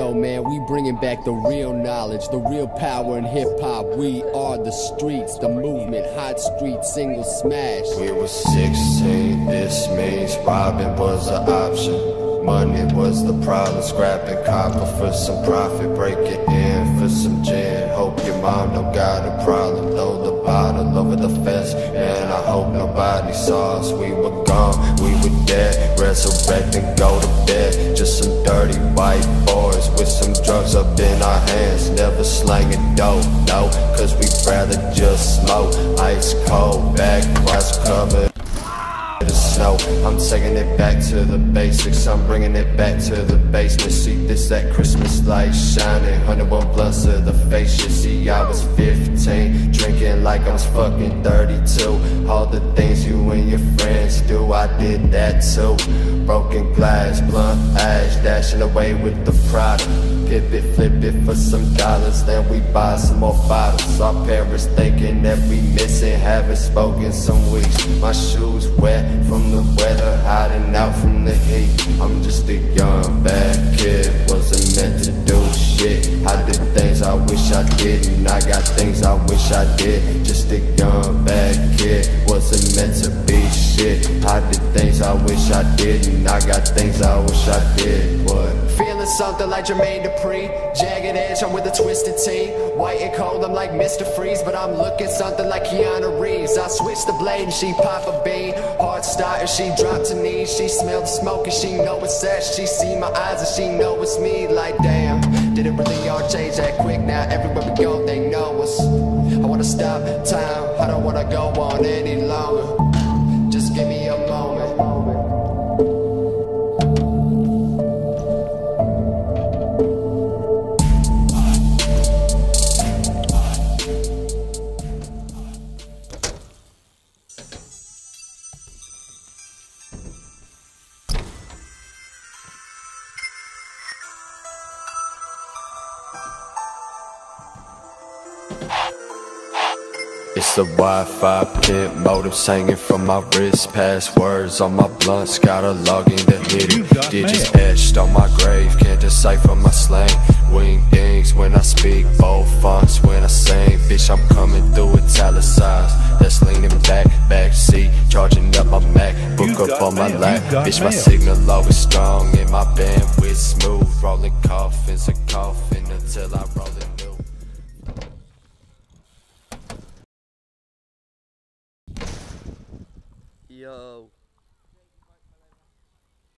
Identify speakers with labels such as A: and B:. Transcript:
A: yo, man, we bringing back the real knowledge, the real power in hip-hop. We are the streets, the movement, hot street, single smash.
B: We were 16, this means robbing was an option. Money was the problem, scrapping copper for some profit, breaking in for some gin. Hope your mom don't got a problem, throw the bottle over the fence, and I hope nobody saw us. We were gone, we were dead, resurrect and go to bed. Just some dirty white boys with some drugs up in our hands, never slanging dope, no, cause we'd rather just smoke. Ice cold, backwards covered the snow. I'm taking it back to the basics, I'm bringing it back to the basement. See this, that Christmas light shining, 101 blunts to the face. You see I was 15, drinking like I was fucking 32. All the things you and your friends do, I did that too. Broken glass, blunt ash, dashing away with the product. Pip it, flip it for some dollars, then we buy some more bottles. Our parents thinking that we missing, haven't spoken some weeks. My shoes wet from the weather, hiding out from the heat. I'm just a young bad kid, wasn't meant to do shit. I did things I wish I didn't, I got things I wish I did. Just a young bad kid, wasn't meant to be shit. I did things I wish I didn't, I got things I wish I did. What?
A: Feeling something like Jermaine Dupri, jagged edge, I'm with a twisted tee. White and cold, I'm like Mr. Freeze, but I'm looking something like Keanu Reeves. I switch the blade and she pop a bean. Heart started, she dropped to knees. She smelled the smoke and she know it's that. She see my eyes and she know it's me. Like damn, did it really all change that quick? Now everywhere we go they know us. I wanna stop time, I don't wanna go on any longer. Just give me a moment.
B: It's the Wi-Fi pit, motives hanging from my wrist, passwords on my blunts, gotta log in to hit it. Digits etched on my grave, can't decipher my slang. Wing things when I speak, bold fonts when I sing. Bitch, I'm coming through italicized, that's leaning back, backseat, charging up my Mac, book up on my lap. Bitch, my signal always strong and my bandwidth smooth. Rolling coffins and coffin until I roll it new.
C: Yo.